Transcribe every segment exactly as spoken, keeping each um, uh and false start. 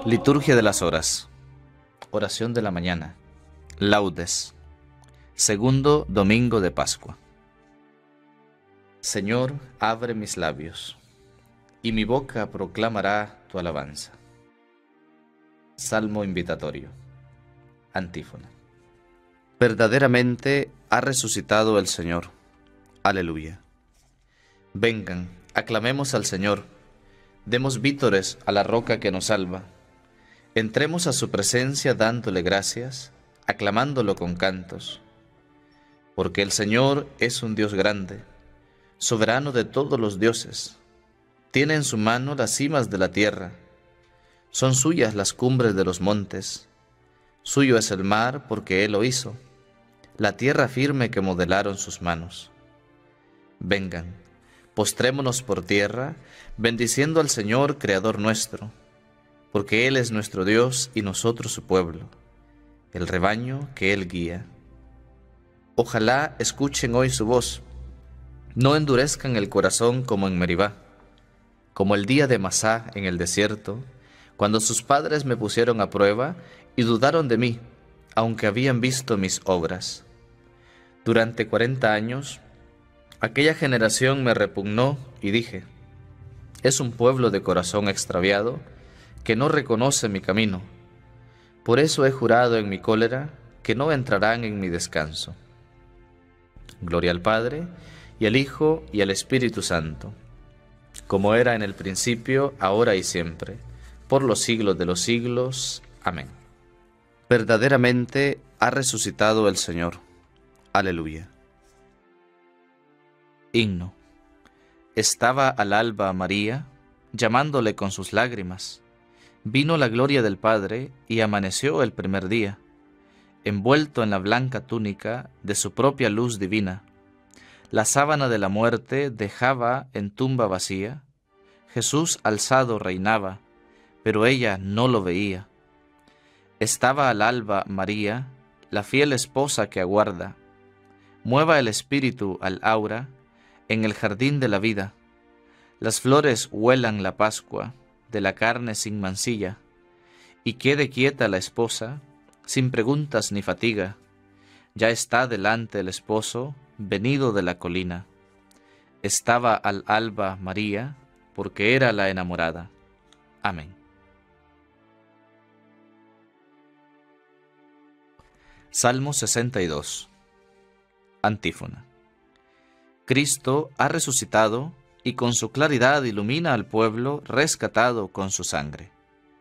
Liturgia de las horas. Oración de la mañana. Laudes. Segundo domingo de Pascua. Señor, abre mis labios, y mi boca proclamará tu alabanza. Salmo invitatorio. Antífona. Verdaderamente ha resucitado el Señor. Aleluya. Vengan, aclamemos al Señor. Demos vítores a la roca que nos salva. Entremos a su presencia dándole gracias, aclamándolo con cantos. Porque el Señor es un Dios grande, soberano de todos los dioses. Tiene en su mano las cimas de la tierra. Son suyas las cumbres de los montes. Suyo es el mar porque Él lo hizo, la tierra firme que modelaron sus manos. Vengan, postrémonos por tierra, bendiciendo al Señor, Creador nuestro, porque Él es nuestro Dios y nosotros su pueblo, el rebaño que Él guía. Ojalá escuchen hoy su voz, no endurezcan el corazón como en Meribá, como el día de Masá en el desierto, cuando sus padres me pusieron a prueba y dudaron de mí, aunque habían visto mis obras. Durante cuarenta años, aquella generación me repugnó y dije, es un pueblo de corazón extraviado que no reconoce mi camino. Por eso he jurado en mi cólera que no entrarán en mi descanso. Gloria al Padre, y al Hijo, y al Espíritu Santo, como era en el principio, ahora y siempre, por los siglos de los siglos. Amén. Verdaderamente ha resucitado el Señor. Aleluya. Himno. Estaba al alba María, llamándole con sus lágrimas. Vino la gloria del Padre y amaneció el primer día, envuelto en la blanca túnica de su propia luz divina. La sábana de la muerte dejaba en tumba vacía. Jesús alzado reinaba, pero ella no lo veía. Estaba al alba María, la fiel esposa que aguarda. Mueva el espíritu al aura en el jardín de la vida. Las flores huelan la Pascua de la carne sin mancilla, y quede quieta la esposa, sin preguntas ni fatiga. Ya está delante el esposo, venido de la colina. Estaba al alba María, porque era la enamorada. Amén. Salmo sesenta y dos. Antífona. Cristo ha resucitado y con su claridad ilumina al pueblo rescatado con su sangre.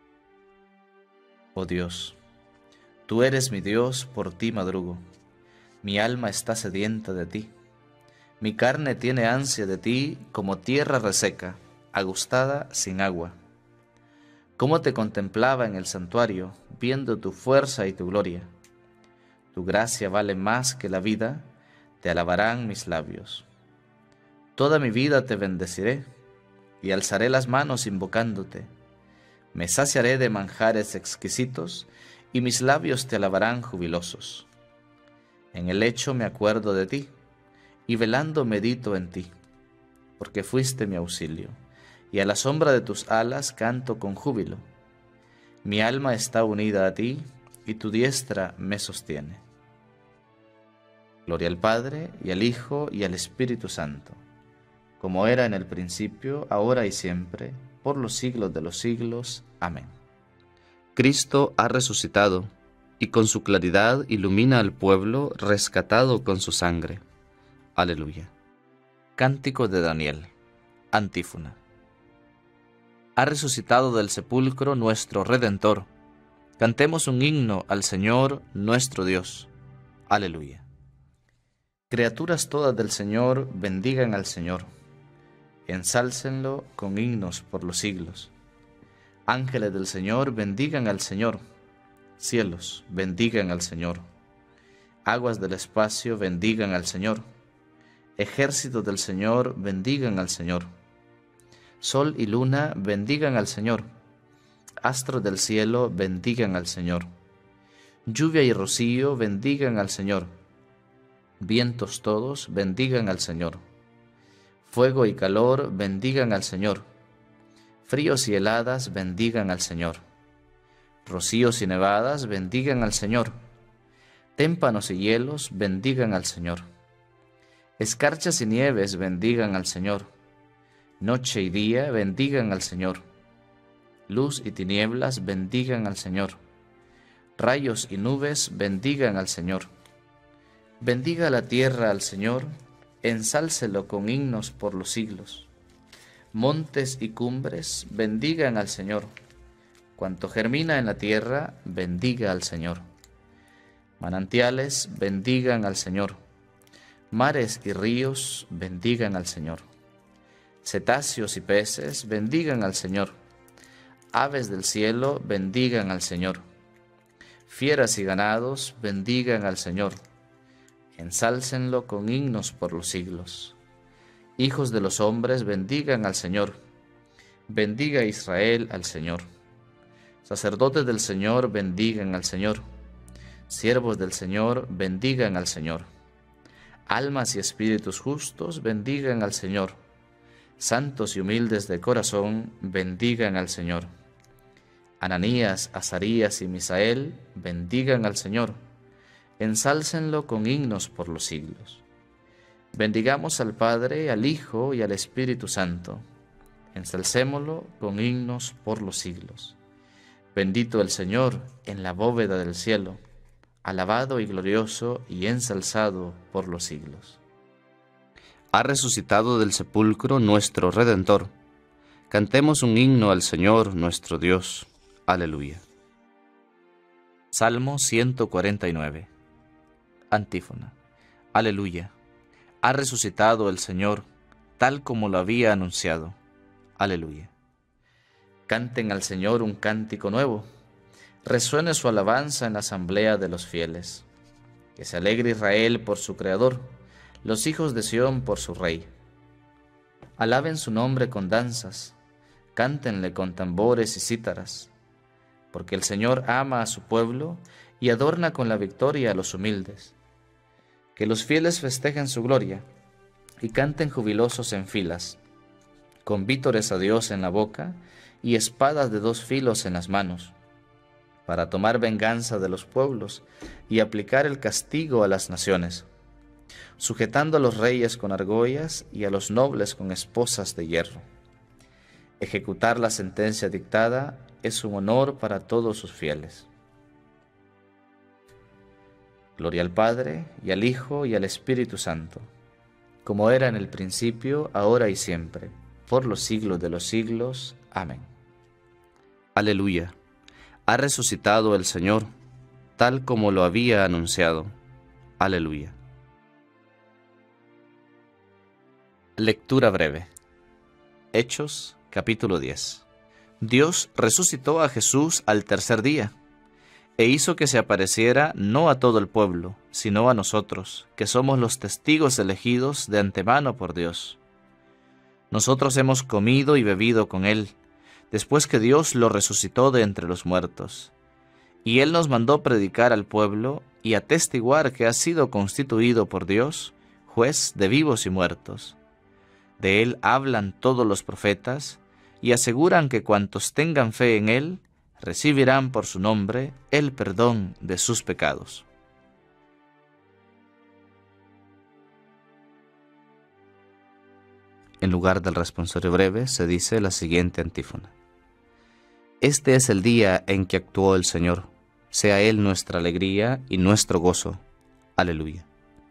Oh Dios, tú eres mi Dios, por ti madrugo. Mi alma está sedienta de ti. Mi carne tiene ansia de ti como tierra reseca, agustada sin agua. Cómo te contemplaba en el santuario, viendo tu fuerza y tu gloria. Tu gracia vale más que la vida, te alabarán mis labios. Toda mi vida te bendeciré, y alzaré las manos invocándote. Me saciaré de manjares exquisitos, y mis labios te alabarán jubilosos. En el lecho me acuerdo de ti, y velando medito en ti, porque fuiste mi auxilio, y a la sombra de tus alas canto con júbilo. Mi alma está unida a ti, y tu diestra me sostiene. Gloria al Padre, y al Hijo, y al Espíritu Santo, como era en el principio, ahora y siempre, por los siglos de los siglos. Amén. Cristo ha resucitado, y con su claridad ilumina al pueblo rescatado con su sangre. Aleluya. Cántico de Daniel. Antífona. Ha resucitado del sepulcro nuestro Redentor. Cantemos un himno al Señor nuestro Dios. Aleluya. Criaturas todas del Señor, bendigan al Señor. Ensálcenlo con himnos por los siglos. Ángeles del Señor, bendigan al Señor. Cielos, bendigan al Señor. Aguas del espacio, bendigan al Señor. Ejércitos del Señor, bendigan al Señor. Sol y luna, bendigan al Señor. Astros del cielo, bendigan al Señor. Lluvia y rocío, bendigan al Señor. Vientos todos, bendigan al Señor. Fuego y calor, bendigan al Señor. Fríos y heladas, bendigan al Señor. Rocíos y nevadas bendigan al Señor. Témpanos y hielos bendigan al Señor. Escarchas y nieves bendigan al Señor. Noche y día bendigan al Señor. Luz y tinieblas bendigan al Señor. Rayos y nubes bendigan al Señor. Bendiga la tierra al Señor, ensálcelo con himnos por los siglos. Montes y cumbres bendigan al Señor. Cuanto germina en la tierra, bendiga al Señor. Manantiales bendigan al Señor. Mares y ríos bendigan al Señor. Cetáceos y peces bendigan al Señor. Aves del cielo bendigan al Señor. Fieras y ganados bendigan al Señor. Ensálcenlo con himnos por los siglos. Hijos de los hombres bendigan al Señor. Bendiga Israel al Señor. Sacerdotes del Señor bendigan al Señor. Siervos del Señor bendigan al Señor. Almas y espíritus justos bendigan al Señor. Santos y humildes de corazón bendigan al Señor. Ananías, Azarías y Misael bendigan al Señor. Ensálcenlo con himnos por los siglos. Bendigamos al Padre, al Hijo y al Espíritu Santo. Ensalcémoslo con himnos por los siglos. Bendito el Señor en la bóveda del cielo, alabado y glorioso y ensalzado por los siglos. Ha resucitado del sepulcro nuestro Redentor. Cantemos un himno al Señor nuestro Dios. Aleluya. Salmo ciento cuarenta y nueve. Antífona. Aleluya. Ha resucitado el Señor, tal como lo había anunciado. Aleluya. Canten al Señor un cántico nuevo. Resuene su alabanza en la asamblea de los fieles. Que se alegre Israel por su Creador, los hijos de Sión por su Rey. Alaben su nombre con danzas, cántenle con tambores y cítaras, porque el Señor ama a su pueblo y adorna con la victoria a los humildes. Que los fieles festejen su gloria y canten jubilosos en filas, con vítores a Dios en la boca y espadas de dos filos en las manos, para tomar venganza de los pueblos y aplicar el castigo a las naciones, sujetando a los reyes con argollas y a los nobles con esposas de hierro. Ejecutar la sentencia dictada es un honor para todos sus fieles. Gloria al Padre, y al Hijo, y al Espíritu Santo, como era en el principio, ahora y siempre, por los siglos de los siglos. Amén. Aleluya. Ha resucitado el Señor, tal como lo había anunciado. Aleluya. Lectura breve. Hechos, capítulo diez. Dios resucitó a Jesús al tercer día, e hizo que se apareciera no a todo el pueblo, sino a nosotros, que somos los testigos elegidos de antemano por Dios. Nosotros hemos comido y bebido con Él, después que Dios lo resucitó de entre los muertos. Y Él nos mandó predicar al pueblo y atestiguar que ha sido constituido por Dios, juez de vivos y muertos. De Él hablan todos los profetas, y aseguran que cuantos tengan fe en Él, recibirán por su nombre el perdón de sus pecados. En lugar del responsorio breve se dice la siguiente antífona. Este es el día en que actuó el Señor, sea Él nuestra alegría y nuestro gozo. Aleluya.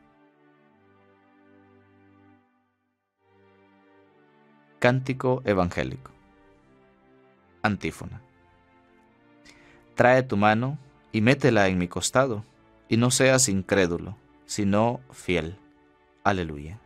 Cántico evangélico. Antífona. Trae tu mano y métela en mi costado, y no seas incrédulo, sino fiel. Aleluya.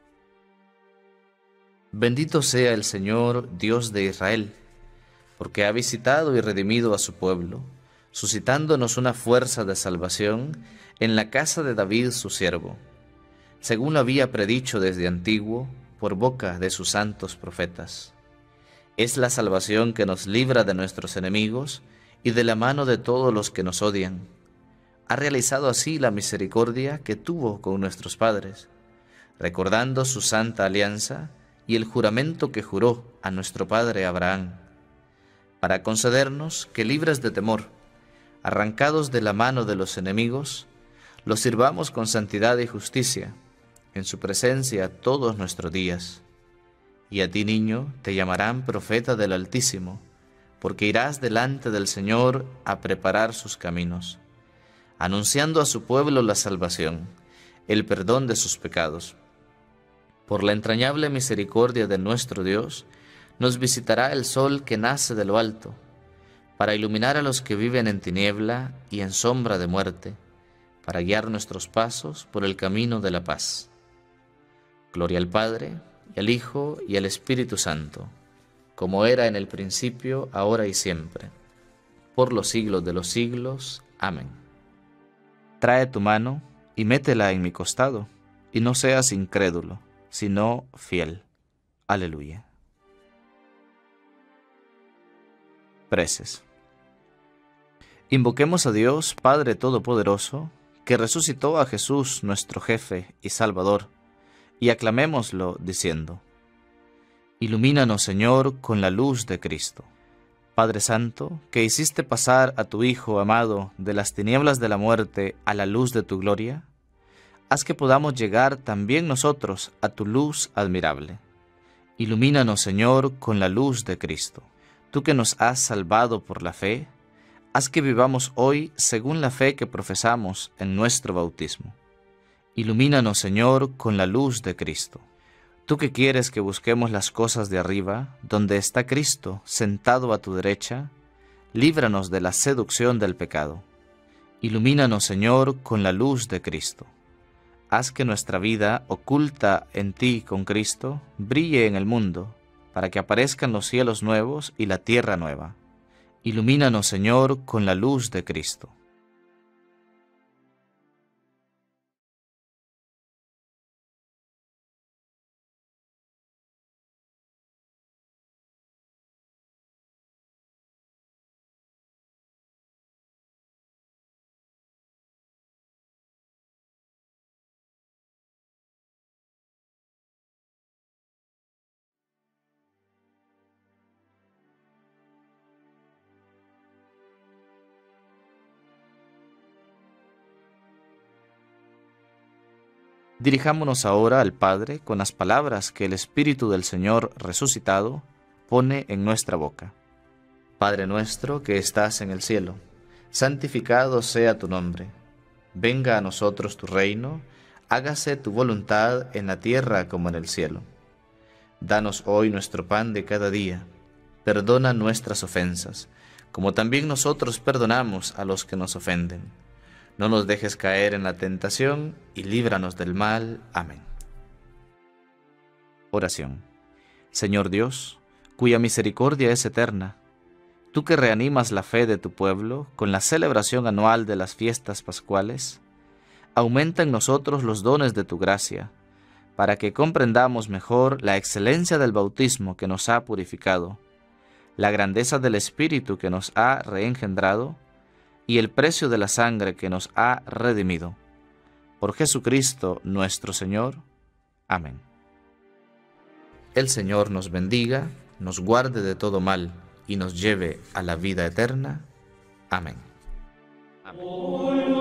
Bendito sea el Señor, Dios de Israel, porque ha visitado y redimido a su pueblo, suscitándonos una fuerza de salvación en la casa de David su siervo, según lo había predicho desde antiguo, por boca de sus santos profetas. Es la salvación que nos libra de nuestros enemigos y de la mano de todos los que nos odian. Ha realizado así la misericordia que tuvo con nuestros padres, recordando su santa alianza y el juramento que juró a nuestro padre Abraham, para concedernos que, libres de temor, arrancados de la mano de los enemigos, los sirvamos con santidad y justicia, en su presencia todos nuestros días. Y a ti, niño, te llamarán profeta del Altísimo, porque irás delante del Señor a preparar sus caminos, anunciando a su pueblo la salvación, el perdón de sus pecados. Por la entrañable misericordia de nuestro Dios, nos visitará el sol que nace de lo alto, para iluminar a los que viven en tiniebla y en sombra de muerte, para guiar nuestros pasos por el camino de la paz. Gloria al Padre, y al Hijo, y al Espíritu Santo, como era en el principio, ahora y siempre, por los siglos de los siglos. Amén. Trae tu mano y métela en mi costado, y no seas incrédulo, sino fiel. Aleluya. Preces. Invoquemos a Dios, Padre Todopoderoso, que resucitó a Jesús, nuestro jefe y Salvador, y aclamémoslo diciendo: Ilumínanos, Señor, con la luz de Cristo. Padre Santo, que hiciste pasar a tu Hijo amado de las tinieblas de la muerte a la luz de tu gloria, haz que podamos llegar también nosotros a tu luz admirable. Ilumínanos, Señor, con la luz de Cristo. Tú que nos has salvado por la fe, haz que vivamos hoy según la fe que profesamos en nuestro bautismo. Ilumínanos, Señor, con la luz de Cristo. Tú que quieres que busquemos las cosas de arriba, donde está Cristo sentado a tu derecha, líbranos de la seducción del pecado. Ilumínanos, Señor, con la luz de Cristo. Haz que nuestra vida, oculta en ti con Cristo, brille en el mundo, para que aparezcan los cielos nuevos y la tierra nueva. Ilumínanos, Señor, con la luz de Cristo. Dirijámonos ahora al Padre con las palabras que el Espíritu del Señor resucitado pone en nuestra boca. Padre nuestro que estás en el cielo, santificado sea tu nombre. Venga a nosotros tu reino, hágase tu voluntad en la tierra como en el cielo. Danos hoy nuestro pan de cada día. Perdona nuestras ofensas, como también nosotros perdonamos a los que nos ofenden. No nos dejes caer en la tentación, y líbranos del mal. Amén. Oración. Señor Dios, cuya misericordia es eterna, tú que reanimas la fe de tu pueblo con la celebración anual de las fiestas pascuales, aumenta en nosotros los dones de tu gracia, para que comprendamos mejor la excelencia del bautismo que nos ha purificado, la grandeza del Espíritu que nos ha reengendrado, y el precio de la sangre que nos ha redimido. Por Jesucristo nuestro Señor. Amén. El Señor nos bendiga, nos guarde de todo mal y nos lleve a la vida eterna. Amén. Amén.